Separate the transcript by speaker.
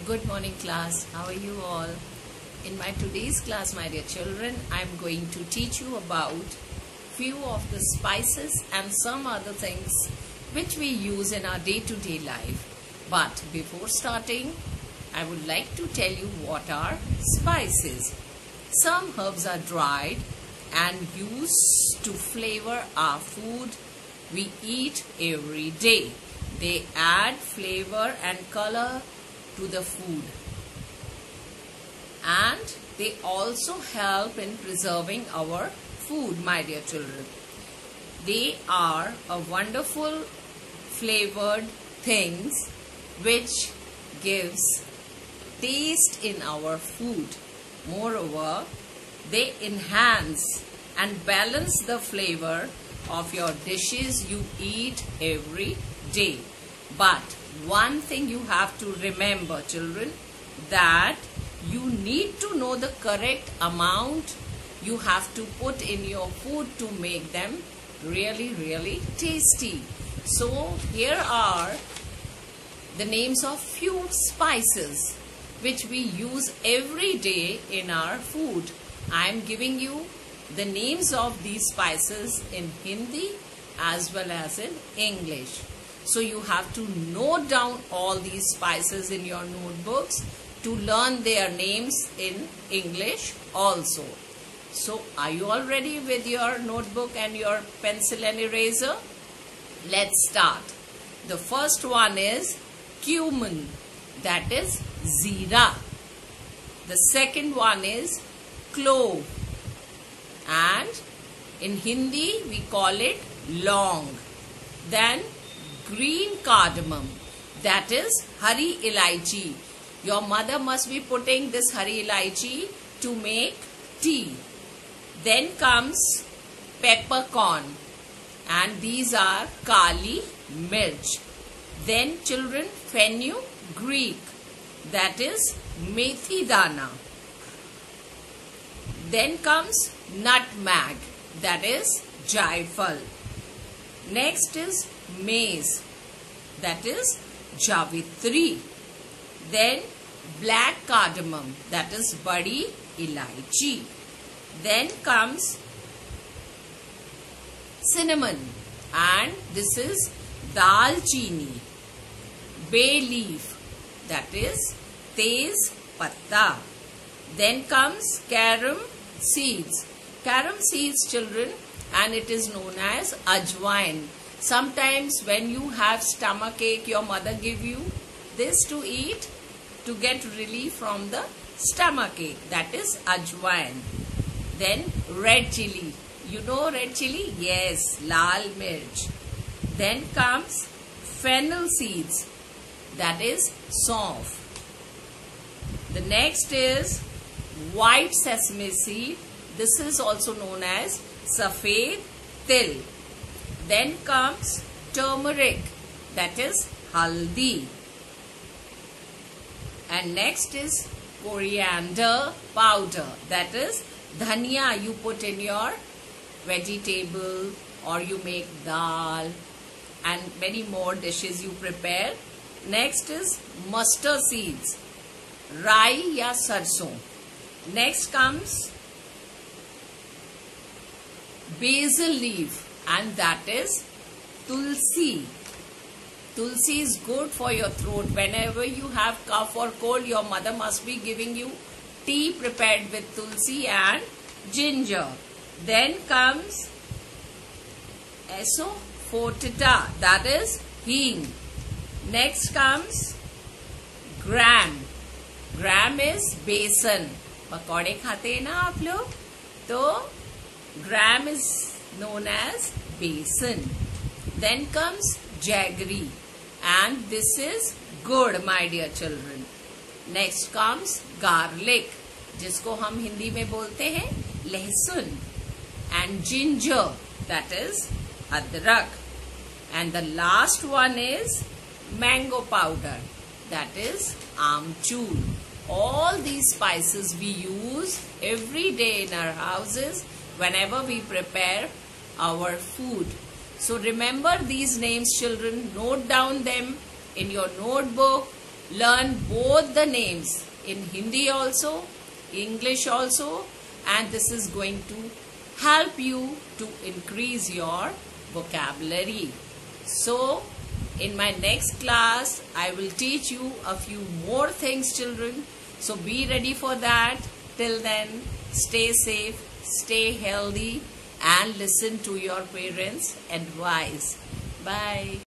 Speaker 1: Good morning class. How are you all? In my today's class, my dear children, I am going to teach you about few of the spices and some other things which we use in our day-to-day life. But before starting, I would like to tell you what are spices. Some herbs are dried and used to flavor our food we eat every day. They add flavor and color to the food, and they also help in preserving our food, my dear children. They are a wonderful flavored things which gives taste in our food. Moreover, they enhance and balance the flavor of your dishes you eat every day. But one thing you have to remember, children, that you need to know the correct amount you have to put in your food to make them really tasty. So here are the names of few spices which we use every day in our food. I am giving you the names of these spices in Hindi as well as in English. So you have to note down all these spices in your notebooks to learn their names in English also. So are you all ready with your notebook and your pencil and eraser? Let's start. The first one is cumin, that is zira. The second one is clove, and in Hindi we call it long. Then green cardamom, that is hari elaichi. Your mother must be putting this hari elaichi to make tea. Then comes peppercorn, and these are kali mirch. Then children, fenugreek, that is methi dana. Then comes nutmeg, that is jaifal. Next is maize, that is javitri. Then black cardamom, that is badi elaichi. Then comes cinnamon, and this is dalchini. Bay leaf, that is tez patta. Then comes carom seeds. Carom seeds, children, and it is known as ajwain. Sometimes when you have stomach ache, your mother give you this to eat to get relief from the stomach ache. That is ajwain. Then red chili. You know red chili? Yes, lal mirch. Then comes fennel seeds. That is saunf. The next is white sesame seed. This is also known as safed til. Then comes turmeric, that is haldi. And next is coriander powder, that is dhania. You put in your vegetable, or you make dal, and many more dishes you prepare. Next is mustard seeds, rai ya sarson. Next comes basil leaf, and that is tulsi. Tulsi is good for your throat. Whenever you have cough or cold, your mother must be giving you tea prepared with tulsi and ginger. Then comes asafoetida, that is hing. Next comes gram. Gram is besan. पकौड़े खाते हैं ना आप लोग, तो gram is known as besan. Then comes jaggery, and this is good, my dear children. Next comes garlic, जिसको हम हिंदी में बोलते हैं लहसुन, and ginger, that is adrak. And the last one is mango powder, that is amchur. All these spices we use every day in our houses whenever we prepare our food. So remember these names, children. Note down them in your notebook learn both the names in Hindi also, English also, and this is going to help you to increase your vocabulary. So, in my next class, I will teach you a few more things, children. So, be ready for that. Till then, stay safe, stay healthy, and listen to your parents' advice. Bye.